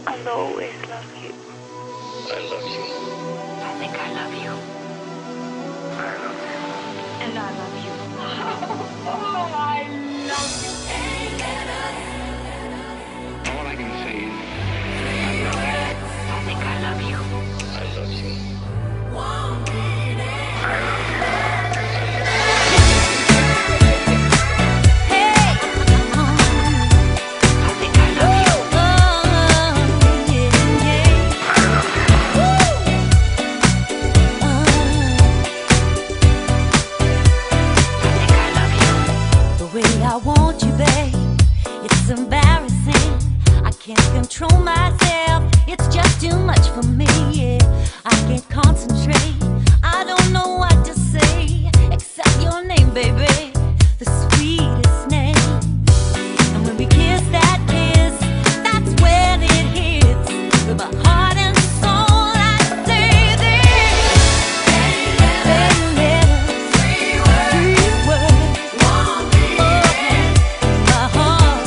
I'll always love you. I love you. I think I love you. I love you. And I love you. Oh, I love you. All I can say is, I love you. I think I love you. I love you. I love you. I think I love you. I think I love you. The way I want you, babe, it's embarrassing. I can't control myself, it's just too much for me, yeah. I can't concentrate, I don't know what to say except your name, baby, the sweetest name. And when we kiss that kiss, that's when it hits. With my heart and soul, I say this. Three words, my heart.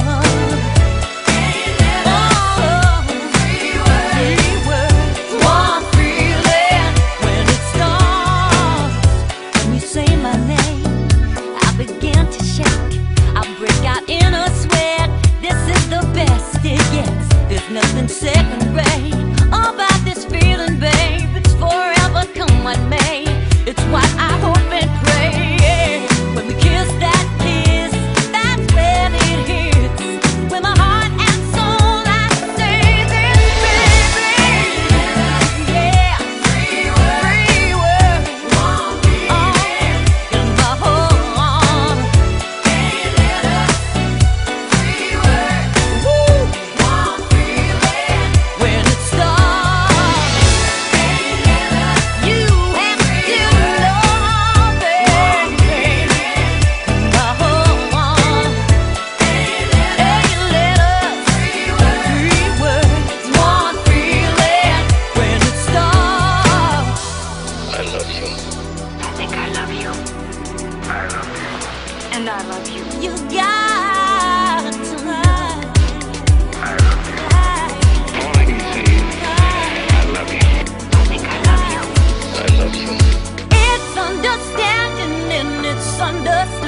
Three words, one feeling. When it starts, when you say my name, I begin to shake. I break out in a sweat. This is the best it gets. There's nothing second rate about this feeling, babe. It's forever, come what may. It's what I hope and pray. Yeah. When we kiss that kiss, that's when it hits. With my heart and soul, I say this, baby. Yeah. Three words, in my heart. When it starts, you have to know, baby. My heart, 8 letters, 3 words, one feeling. When it starts, I love you. I think I love you. I love you. And I love you. you got to lie. I love you. All I can say is, I love you. I think I love you. I love you. It's understanding and it's understanding.